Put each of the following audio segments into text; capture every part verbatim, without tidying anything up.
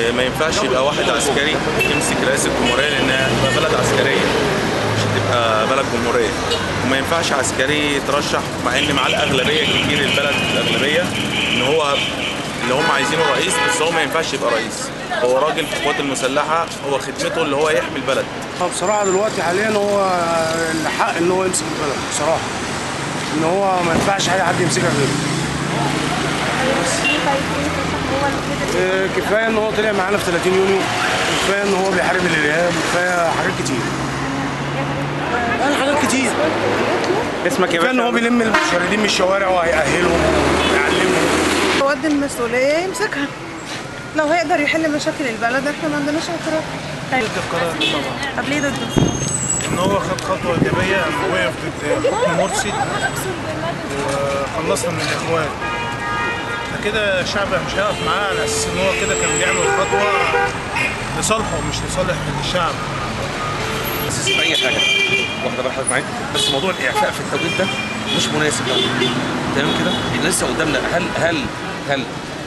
ما ينفعش يبقى واحد عسكري يمسك رئاسة الجمهورية لأنها تبقى بلد عسكرية مش هتبقى بلد جمهورية. وما ينفعش عسكري يترشح مع إن معاه الأغلبية كتير، البلد الأغلبية إن هو اللي هم عايزينه رئيس، بس هو ما ينفعش يبقى رئيس. هو راجل في القوات المسلحة، هو خدمته اللي هو يحمي البلد. بصراحة دلوقتي حاليا هو الحق إن هو يمسك البلد بصراحة، إن هو ما ينفعش أي حد يمسكها غيره. كفايه ان هو طلع معانا في ثلاثين يونيو، وكفايه ان هو بيحارب الارهاب، وكفايه حاجات كتير. يعني حاجات كتير. اسمك يا باشا؟ كفايه ان هو بيلم المشردين من الشوارع وهيأهلهم ويعلمهم. هو قد المسؤوليه يمسكها. لو هيقدر يحل مشاكل البلد احنا ما عندناش اعتراض. ضد القرار طبعا. طب ليه ضده؟ ان هو خد خطوه ايجابيه، وقف ضد حكم مرسي وخلصنا من الاخوان. كده الشعب مش هيقف معاه على اساس ان هو كده كان بيعمل خطوه لصالحه مش لصالح الشعب. اساس في اي حاجه واخده بال حضرتك معايا، بس موضوع الاعفاء في التوقيت ده مش مناسب قوي. تمام كده؟ احنا لسه قدامنا هل هل هل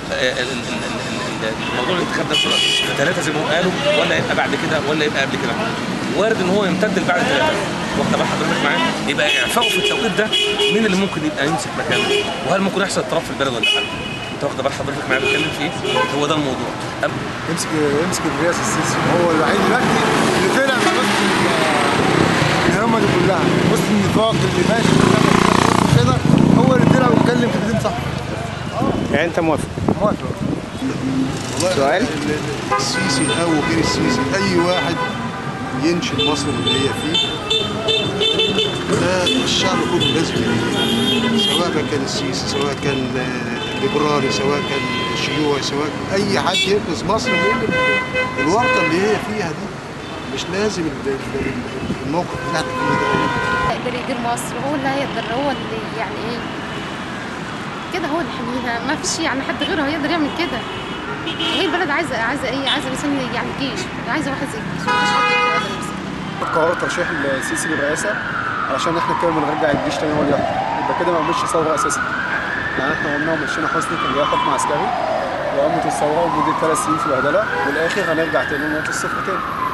موضوع الانتخاب ده ثلاثه زي ما هم قالوا، ولا يبقى بعد كده ولا يبقى قبل كده؟ وارد ان هو يمتد لبعد ثلاثه. واخده بال حضرتك معايا؟ يبقى اعفائه في التوقيت ده مين اللي ممكن يبقى يمسك مكانه؟ وهل ممكن يحصل اضطراب في البلد ولا لا؟ انت واخده بال حضرتك معايا بتكلم في ايه؟ هو ده الموضوع. يمسك يمسك الرئاسه السيسي، هو الوحيد دلوقتي اللي طلع من وسط الهمه دي كلها، وسط النفاق اللي ماشي كده، هو اللي طلع واتكلم كلمتين صح. يعني انت موافق؟ موافق. سؤال؟ السيسي او غير السيسي، اي واحد ينشئ مصر اللي هي فيه ده الشعب كله لازم يليه، سواء كان السيسي، سواء كان ليبرالي، سواء كان شيوعي، سواء اي حد ينقذ مصر من الورطه اللي هي فيها دي. مش لازم الموقف بتاعك كده. يقدر يدير مصر، هو اللي هيقدر، هو اللي يعني ايه كده، هو اللي يحميها. ما فيش يعني حد غيره هيقدر يعمل كده. وهي البلد عايزه عايزه ايه؟ عايزه مثلا يعني جيش، عايزه واحد زي الجيش، مفيش حد يقدر يمسكها. قرار ترشيح السيسي للرئاسه علشان احنا كده بنرجع الجيش تاني هو اللي يحكم، يبقى كده ما عملش ثوره اساسا. يعني احنا قلنا ومشينا حسني كان جاي حكم عسكري، وقامت الثوره ومدة ثلاث سنين في البهدله، والاخر هنرجع تاني لنقطه الصفر تاني.